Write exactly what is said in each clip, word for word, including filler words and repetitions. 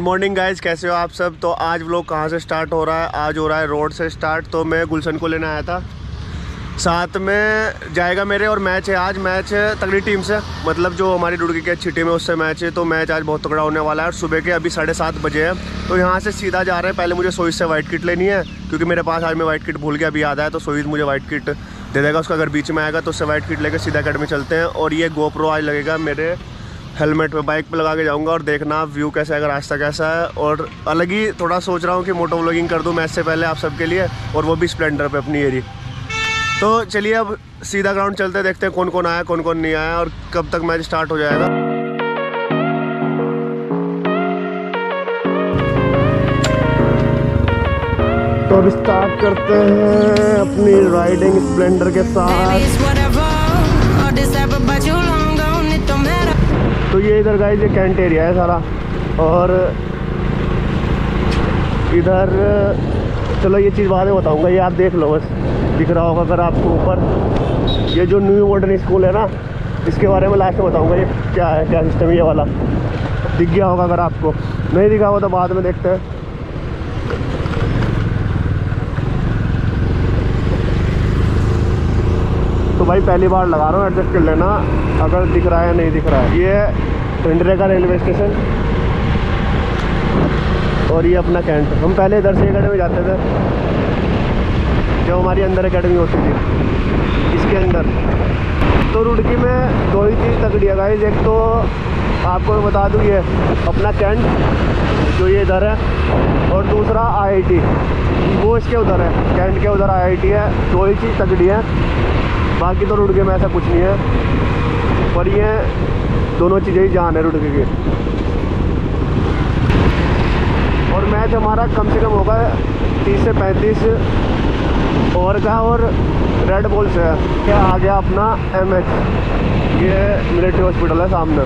Morning guys, कैसे हो आप सब। तो आज व्लॉग कहाँ से स्टार्ट हो रहा है? आज हो रहा है रोड से स्टार्ट। तो मैं गुलशन को लेने आया था, साथ में जाएगा मेरे, और मैच है आज। मैच है तगड़ी टीम से, मतलब जो हमारी रुड़की की अच्छी टीम है उससे मैच है। तो मैच आज बहुत तगड़ा होने वाला है और सुबह के अभी साढ़े सात बजे है। तो यहाँ से सीधा जा रहे हैं। पहले मुझे सोइज से वाइट किट लेनी है, क्योंकि मेरे पास आज मैं वाइट किट भूल गया, अभी याद आया। तो सोइज मुझे वाइट किट दे देगा उसका, अगर बीच में आएगा तो उससे वाइट किट लेकर सीधा अकेडमी चलते हैं। और ये गोप्रो आज लगेगा मेरे हेलमेट पे, बाइक पे लगा के जाऊंगा और देखना व्यू कैसा है, रास्ता कैसा है। और अलग ही थोड़ा सोच रहा हूँ कि मोटो व्लॉगिंग कर दूँ मैच से पहले आप सबके लिए, और वो भी स्प्लेंडर पे अपनी एरी। तो चलिए अब सीधा ग्राउंड चलते हैं, देखते हैं कौन कौन आया कौन कौन नहीं आया और कब तक मैच स्टार्ट हो जाएगा। तो अब स्टार्ट करते हैं अपनी राइडिंग स्प्लेंडर के साथ। तो ये इधर गाइस ये कैंट एरिया है सारा, और इधर चलो ये चीज़ बाद में बताऊंगा, ये आप देख लो बस, दिख रहा होगा अगर आपको ऊपर। ये जो न्यू मॉडर्न स्कूल है ना, इसके बारे में लास्ट में बताऊंगा ये क्या है, क्या सिस्टम है। ये वाला दिख गया होगा, अगर आपको नहीं दिखा हो तो बाद में देखते हैं। तो भाई पहली बार लगा रहा हूँ, एडजस्ट कर लेना अगर दिख रहा है नहीं दिख रहा है। ये टेंडरे का रेलवे स्टेशन और ये अपना कैंट। हम पहले इधर से अकेडमी जाते थे, जो हमारी अंदर अकेडमी होती थी इसके अंदर। तो रुड़की में दो ही चीज़ तगड़ी है गाइस, एक तो आपको मैं बता दूँ ये अपना कैंट जो ये इधर है, और दूसरा आईआईटी वो इसके उधर है, कैंट के उधर आईआईटी है। दो ही चीज़ तगड़ी है, बाकी तो रुड़की में ऐसा कुछ नहीं है। पर ये दोनों चीज़ें ही जान है रुड़की की। और मैच हमारा कम से कम होगा तीस से पैंतीस ओवर का, और रेड बॉल से है। क्या आ गया अपना एम एच, ये मिलिट्री हॉस्पिटल है सामने।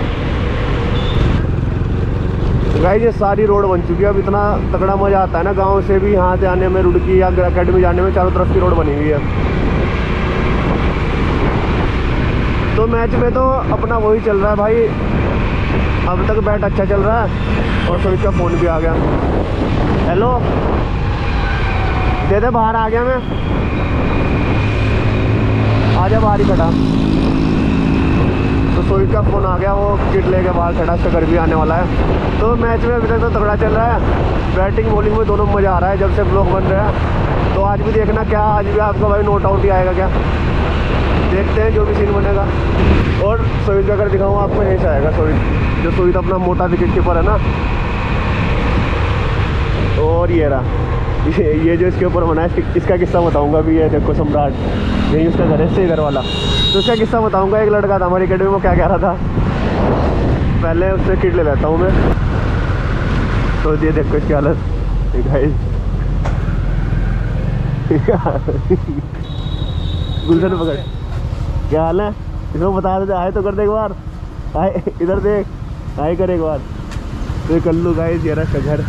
गाइस ये सारी रोड बन चुकी है, अब इतना तगड़ा मज़ा आता है ना गांव से भी यहाँ से आने में, रुड़की या अकेडमी जाने में। चारों तरफ की रोड बनी हुई है। तो मैच में तो अपना वही चल रहा है भाई, अब तक बैट अच्छा चल रहा है। और सुमित का फ़ोन भी आ गया। हेलो दे दे, बाहर आ गया मैं, आजा बाहर ही खड़ा। तो सुमित का फ़ोन आ गया, वो किट लेके बाहर खड़ा, उसका घर भी आने वाला है। तो मैच में अभी तक तो तगड़ा चल रहा है, बैटिंग बॉलिंग में दोनों मज़ा आ रहा है जब से ब्लॉग बन रहा है। तो आज भी देखना, क्या आज भी आपको भाई नोट आउट ही आएगा क्या, देखते हैं जो भी सीन बनेगा। और सोहित का अगर दिखाऊँ आपको, यहीं से आएगा सोहित, जो सोहित अपना मोटा विकेट कीपर है ना। और ये रहा ये, ये जो इसके ऊपर बना है, इसका किस्सा बताऊंगा भी। ये देखो सम्राट, यही उसका घर है, इससे इधर वाला। तो इसका किस्सा बताऊंगा। एक लड़का था हमारी अकेडमी में, क्या कह रहा था, पहले उससे किट ले लेता हूँ मैं। तो ये देखो इसकी हालत, गुलशन पकड़, क्या हाल है, इसको बता देते। आए तो कर दे एक बार, आए इधर देख, आए कर एक बार। तो कर लूँ गाइस, ये रहा घर।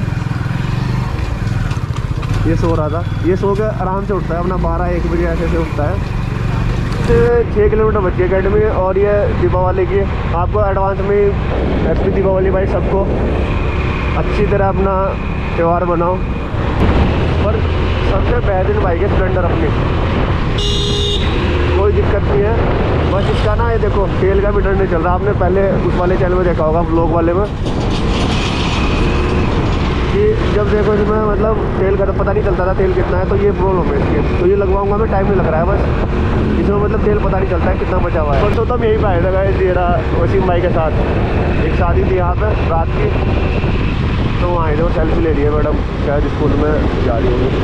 ये सो रहा था, ये सो के आराम से उठता है अपना, बारह एक बजे ऐसे से उठता है। छः किलोमीटर बच गई अकेडमी। और ये दीपावली की आपको एडवांस में हैप्पी दीपावली भाई सबको। अच्छी तरह अपना त्यौहार बनाओ। पर सबसे बेहतरीन बाइक है स्प्लेंडर अपनी, कोई दिक्कत नहीं है। बस इसका ना ये देखो तेल का भी डर नहीं चल रहा। आपने पहले उस वाले चैनल में देखा होगा, व्लॉग वाले में, कि जब देखो इसमें मतलब तेल का तो पता नहीं चलता था तेल कितना है। तो ये प्रॉब्लम है इसकी। तो ये लगवाऊंगा मैं, टाइम नहीं लग रहा है बस, इसमें मतलब तेल पता नहीं चलता है कितना बचा हुआ है। परसों तो हम यहीं पे आए थे गाइस, ये रहा वसीम भाई के साथ। एक शादी थी यहाँ पर रात की, तो वहाँ आए थे, वो सेल्फी ले रही है मैडम, शायद स्कूल में जा रही होगी,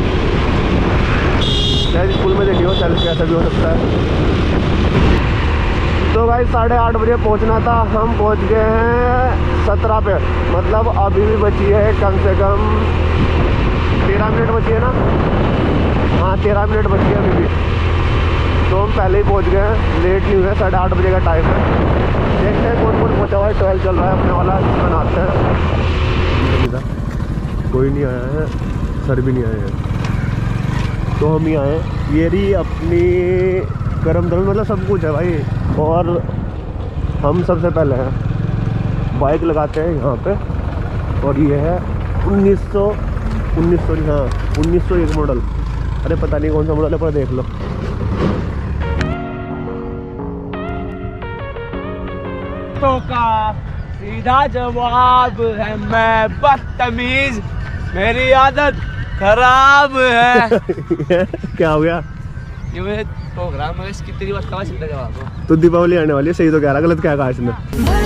शायद स्कूल में देखी हो सेल्फी, ऐसा भी हो सकता है। तो भाई साढ़े आठ बजे पहुंचना था, हम पहुंच गए हैं सत्रह पे। मतलब अभी भी बची है कम से कम तेरह मिनट बची है ना, हाँ तेरह मिनट बची है अभी भी। तो हम पहले ही पहुंच गए हैं, लेट नहीं हुए, साढ़े आठ बजे का टाइम है। देखते हैं कौन कौन पहुँचा हुआ है। ट्वेल्व चल रहा है अपने वाला, बनाते हैं। कोई नहीं आया है, सर भी नहीं आए हैं, तो हम ही आए हैं। ये रही अपनी गर्म धर्म, मतलब सब कुछ है भाई। और हम सबसे पहले हैं, बाइक लगाते हैं यहाँ पे, और ये है उन्नीस सौ उन्नीस सौ हाँ उन्नीस सौ एक मॉडल। अरे पता नहीं कौन सा मॉडल है, पर देख लो। तो का सीधा जवाब है मैं बदतमीज, मेरी आदत खराब है। क्या हो गया? ये मेरे प्रोग्राम में इसकी तेरी बात का सीधा जवाब हो। तो दीपावली आने वाली है, सही तो कह रहा, गलत क्या कहा इसने?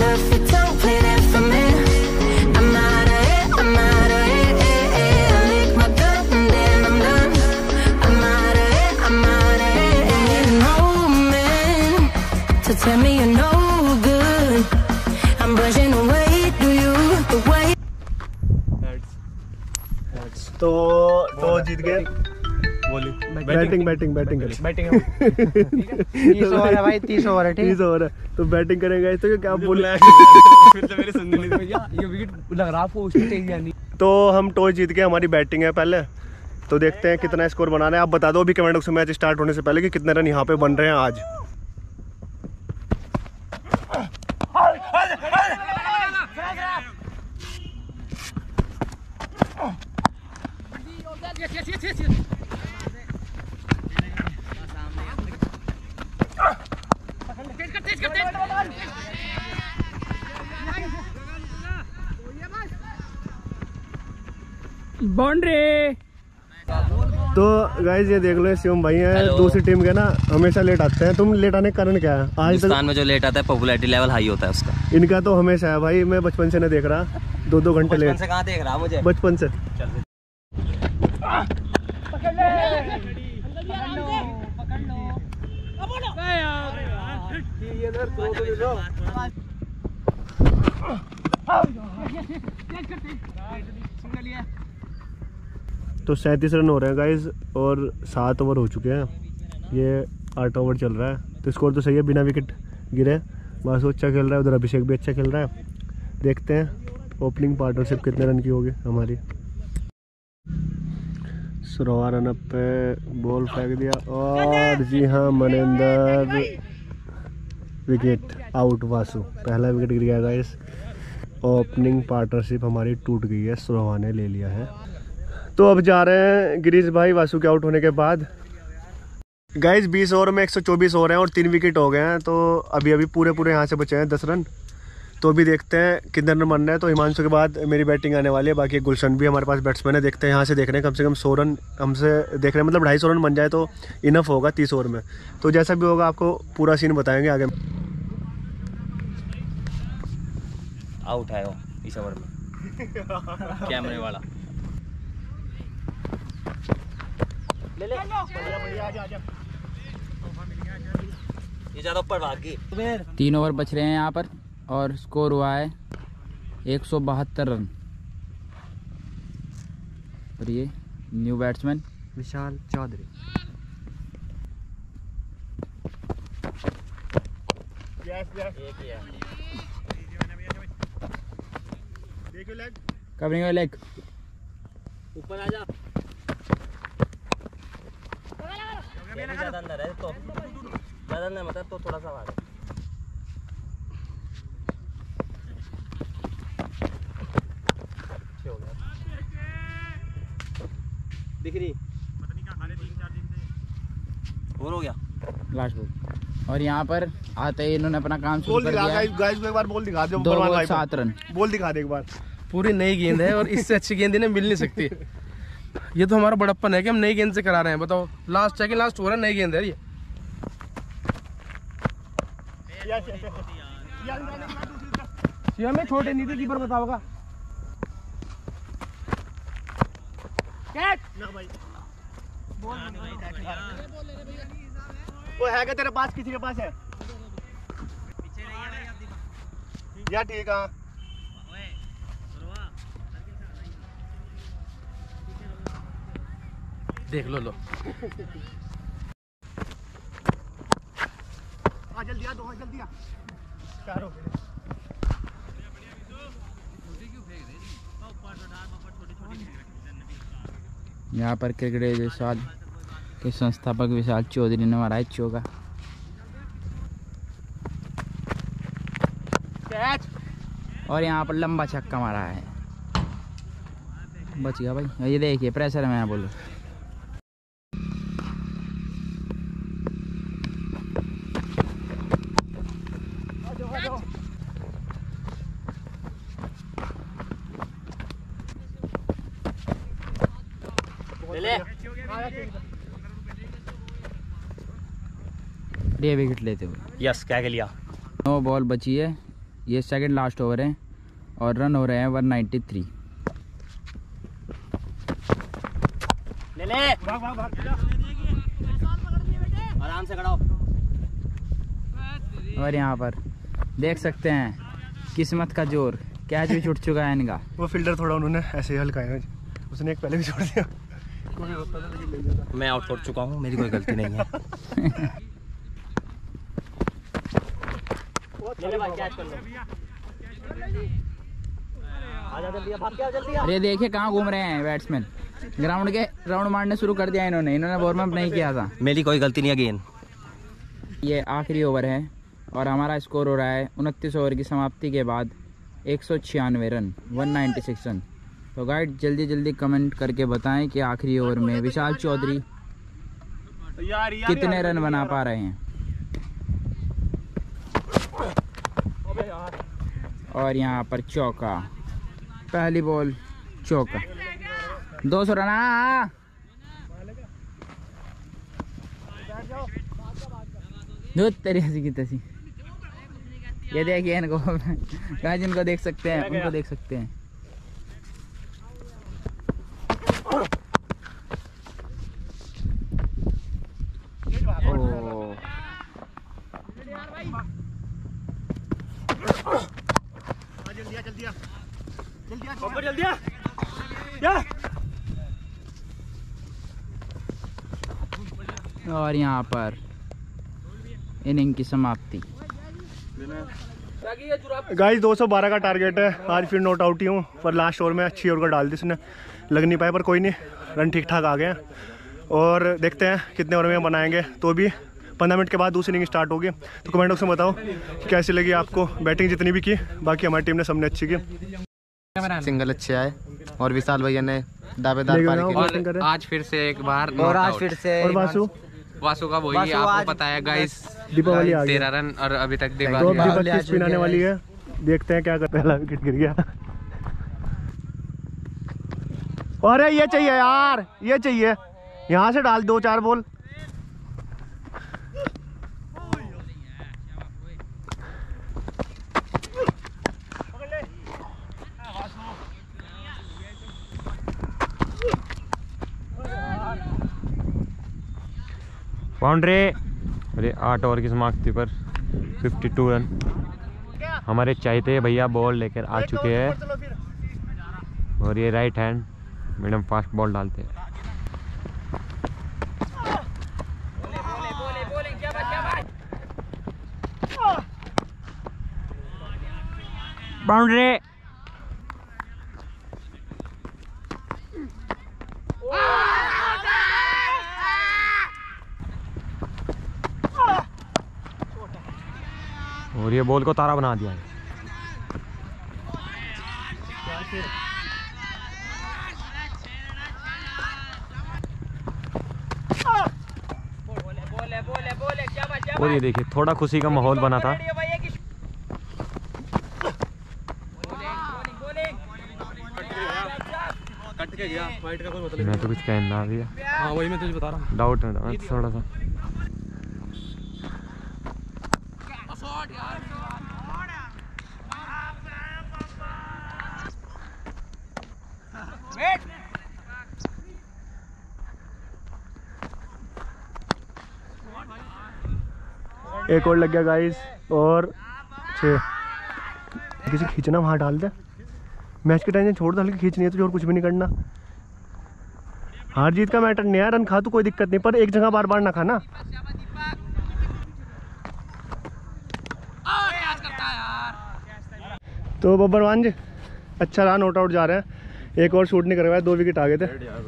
तो तो जीत गए। बोली बैटिंग बैटिंग बैटिंग बैटिंग तीस ओवर है भाई, तीस ओवर है। तीस ओवर है तो बैटिंग करेंगे तो क्या बोले? फिर तो मेरी सुननी नहीं भैया, ये विकेट लग रहा आपको उसकी तेज यानी। तो हम टॉस जीत गए, हमारी बैटिंग है पहले। तो देखते हैं कितना स्कोर बना रहे हैं। आप बता दो अभी कमेंट बॉक्स में मैच स्टार्ट होने से पहले कि कितने रन यहाँ पे बन रहे हैं आज। बाउंड्री। तो गाइस ये देख लो, शिवम भाई हैं दूसरी टीम के ना, हमेशा लेट आते हैं। तुम लेट आने का कारण क्या है? आज हिंदुस्तान में जो लेट आता है पॉपुलैरिटी लेवल हाई होता है उसका। इनका तो हमेशा है भाई, मैं बचपन से नहीं देख रहा, दो दो घंटे लेट। से कहाँ देख रहा मुझे? बचपन से। तो सैंतीस रन हो रहे हैं गाइज, और सात ओवर हो चुके हैं। ये आठ ओवर चल रहा है, तो स्कोर तो सही है, बिना विकेट गिरे। बासु अच्छा खेल रहा है, उधर अभिषेक भी अच्छा खेल रहा है। देखते हैं ओपनिंग पार्टनरशिप कितने रन की होगी हमारी। सुरवा रन अप पे बॉल फेंक दिया, और जी हाँ मनिंदर विकेट आउट। वासु पहला विकेट गिर गया गाइस। ओपनिंग पार्टनरशिप हमारी टूट गई है, सुरवा ने ले लिया है। तो अब जा रहे हैं गिरीश भाई वासु के आउट होने के बाद। गाइस बीस ओवर में एक सौ चौबीस हो रहे हैं और तीन विकेट हो गए हैं। तो अभी अभी पूरे पूरे यहाँ से बचे हैं दस रन। तो अभी देखते हैं कितने रन बन रहे हैं। तो हिमांशु के बाद मेरी बैटिंग आने वाली है, बाकी गुलशन भी हमारे पास बैट्समैन है। देखते हैं, यहाँ से देख रहे हैं कम से कम सौ रन हमसे देख रहे हैं, मतलब ढाई सौ रन बन जाए तो इनफ होगा तीस ओवर में। तो जैसा भी होगा आपको पूरा सीन बताएंगे आगे। आउट है वो इस ओवर में कैमरे वाला। ले ले ये ज्यादा ऊपर भाग गई। तीन ओवर बच रहे हैं यहाँ पर और स्कोर हुआ है एक सौ बहत्तर रन। और ये new batsman Vishal Chaudhary. Covering leg ऊपर आ जा। ज्यादा अंदर है तो ज्यादा अंदर मतलब तो थोड़ा सा आगे। दिख रही और हो गया लास्ट बॉल। और यहाँ पर आते ही इन्होंने अपना काम शुरू बोल कर दिखा दिया। गाइस, गाइस को एक बार बोल दिखा दो। दो बॉल सात रन। बोल दिखा दे एक बार। पूरी नई गेंद है और इससे अच्छी गेंद इन्हें मिल नहीं सकती। ये तो हमारा बड़प्पन है कि हम नई गेंद से करा रहे हैं। बताओ लास्ट सेकंड लास्ट हो रहा है, नई गेंद है ये। हमें छोटे नीति कीपर बताओगा। वो है क्या तेरे पास? किसी के पास है या? ठीक है देख लो लो आ जल्दी आ, दो जल्दी आ, चार हो गए। यहाँ पर क्रिकेट विशाल के संस्थापक विशाल चौधरी ने मारा है चौका। और यहाँ पर लंबा छक्का मारा है। बच गया भाई। ये देखिए प्रेशर में बोलो। ले ये विकेट लेते हुए। यस क्या लिया। नौ बॉल बची है, ये सेकंड लास्ट ओवर है और रन हो रहे हैं वन नाइन्टी थ्री। ले ले आराम से खड़ा हो। और यहाँ पर देख सकते हैं किस्मत का जोर, कैच भी छूट चुका है इनका। वो फील्डर थोड़ा उन्होंने ऐसे ही हल्काया, उसने एक पहले भी छोड़ दिया। मैं आउट कर चुका हूँ, मेरी कोई गलती नहीं है। ले भाई कैच कर लो। आजा जल्दी, भाग के आ जल्दी। अरे देखिए कहाँ घूम रहे हैं बैट्समैन। ग्राउंड के राउंड मारने शुरू कर दिया इन्होंने इन्होंने वार्म अप नहीं किया था। मेरी कोई गलती नहीं है। गेंद ये आखिरी ओवर है और हमारा स्कोर हो रहा है उनतीस ओवर की समाप्ति के बाद एक सौ छियानवे run, one ninety six run. तो गाइड जल्दी जल्दी कमेंट करके बताएं कि आखिरी ओवर में विशाल चौधरी कितने रन बना पा रहे हैं। और यहाँ पर चौका, पहली बॉल चौका, दो सौ रन। आ तेरी हंसी की तसी। ये देखिए इनको गाइस, इनको देख सकते हैं, उनको देख सकते हैं। ओ जल्दी या। और यहाँ पर इनिंग की समाप्ति। गाइस दो सौ बारह का टारगेट है, आज फिर नॉट आउट ही हूँ, पर लास्ट ओवर में अच्छी ओवर का डाल दी उसने, लग नहीं पाया, पर कोई नहीं, रन ठीक ठाक आ गए हैं। और देखते हैं कितने ओवर में बनाएंगे। तो भी पंद्रह मिनट के बाद दूसरी इनिंग स्टार्ट होगी। तो कमेंट बॉक्स में बताओ कैसी लगी आपको बैटिंग, जितनी भी की। बाकी हमारी टीम ने सबने अच्छी की। सिंगल अच्छे आए और विशाल भैया ने दावेदार पारी की। और आज फिर से एक बार और आज फिर से और वासु वासु का वही आपको पता है गाइस, दीपावली आ गई, तेरह रन और अभी तक तो दीपावली दीपक की स्पिन आने वाली है। देखते हैं क्या कर, पहला विकेट गिर गया। अरे ये चाहिए यार, ये चाहिए, यहाँ से डाल दो चार बॉल। बाउंड्री। अरे आठ ओवर की समाप्ति पर बावन रन हमारे चाहते भैया बॉल लेकर आ चुके हैं। और ये right hand medium fast ball डालते हैं। बाउंड्री। और ये बॉल को तारा बना दिया है। और ये देखिए थोड़ा खुशी का माहौल बना था। कट के गया, फाइट का कोई मतलब मैं तो कुछ कहना भी है। हाँ वही मैं तुझे बता रहा हूँ। डाउट है थोड़ा सा। एक और लग गया गाइस, और छः। किसी खींचना वहाँ डाल दे, मैच के टेंशन छोड़ दो, हल्की खींचनी है तुझे, और कुछ भी नहीं करना। हार जीत का मैटर नहीं है, रन खा तो कोई दिक्कत नहीं, पर एक जगह बार बार ना खाना। तो बब्बर मान जी अच्छा रहा, नॉट आउट जा रहे हैं। एक और शूट नहीं करवाया, दो विकेट आ गए थे।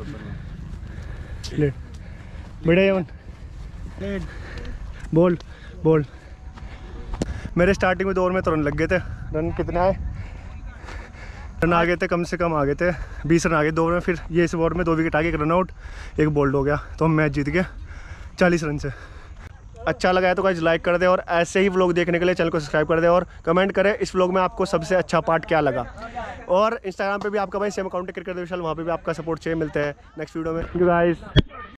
बढ़िया यमन, बोल बोल। मेरे स्टार्टिंग में दो ओवर में तो रन लग गए थे। रन कितने आए? रन आ गए थे, कम से कम आ गए थे बीस रन आ गए दो ओवर में। फिर ये इस ओवर में दो विकेट आ गए, एक रन आउट एक बोल्ड हो गया, तो हम मैच जीत गए चालीस रन से। अच्छा लगा है तो गाइस लाइक कर दे, और ऐसे ही व्लॉग देखने के लिए चैनल को सब्सक्राइब कर दे, और कमेंट करें इस व्लॉग में आपको सबसे अच्छा पार्ट क्या लगा। और इंस्टाग्राम पे भी आपका भाई सेम अकाउंट क्रिकेट विशाल, वहाँ पे भी आपका सपोर्ट चाहिए। मिलते हैं नेक्स्ट वीडियो में गाइस।